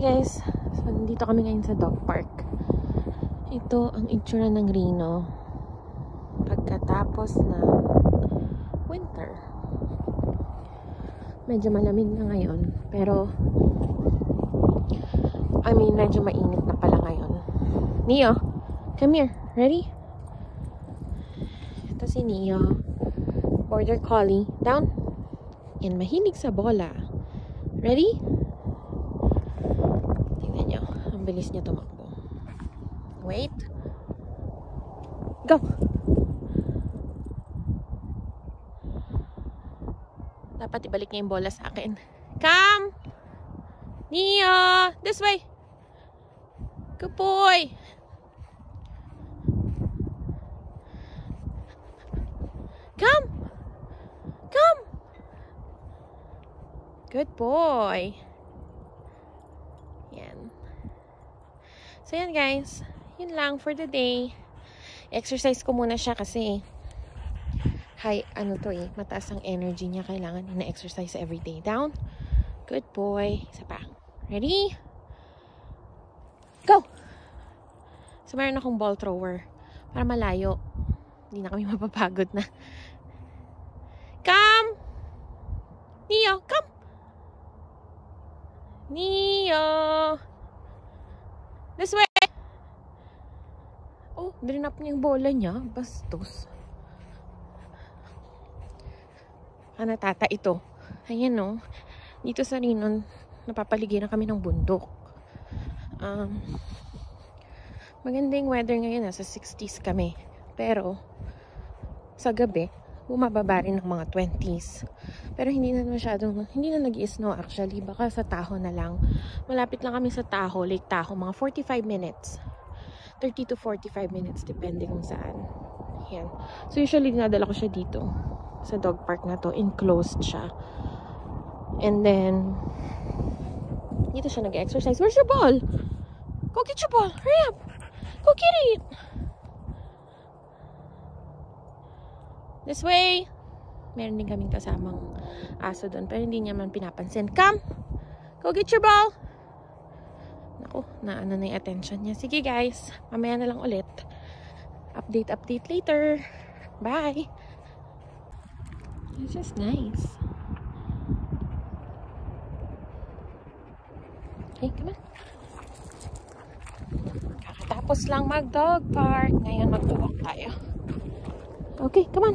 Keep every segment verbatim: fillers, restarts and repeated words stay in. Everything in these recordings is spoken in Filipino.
guys, so nandito kami ngayon sa dog park. Ito ang itsura ng Reno pagkatapos ng winter. Medyo malamig na ngayon, pero I mean medyo mainit na pala ngayon. Neo, come here. Ready? Ito si Neo, border collie, down, and mahilig sa bola. Ready? Tingnan nyo, ang bilis niya tumakbo. Wait. Go! Dapat ibalik niya yung bola sa akin. Come! Neo! This way! Good boy! Come! Come! Good boy! Yan. So yan guys. Yun lang for the day. Exercise ko muna siya kasi high, ano to eh, mataas ang energy niya. Kailangan ina-exercise everyday. Down. Good boy. Isa pa. Ready? Go! So meron akong ball thrower para malayo. Hindi na kami mapapagod na. Come! Neo, come! Neo! This way! Oh, drinap niya yung bola niya. Bastos. Ano tata ito? Ayan o. Dito sa Reno, napapaligiran kami ng bundok. Um, magandang weather ngayon. Nasa sixties kami. Pero, sa gabi, bumababa rin ng mga twenties. Pero hindi na masyadong, hindi na nag-i-snow actually. Baka sa Tahoe na lang. Malapit lang kami sa Tahoe, Lake Tahoe. Mga forty-five minutes. thirty to forty-five minutes, depende kung saan. Yan. So usually, dinadala ko siya dito. Sa dog park na to. Enclosed siya. And then, dito siya nag-exercise. Where's your ball? Go get your ball. Hurry up. Go get it. This way. Meron din kaming kasamang aso doon. Pero hindi niya man pinapansin. Come! Go get your ball! Naku, naano na yung attention niya. Sige guys, mamaya na lang ulit. Update, update later. Bye! It's just nice. Okay, come on. Kakatapos lang mag-dog park. Ngayon mag-walk tayo. Okay, come on.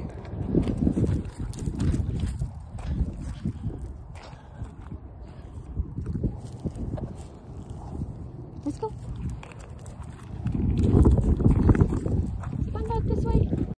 Let's go.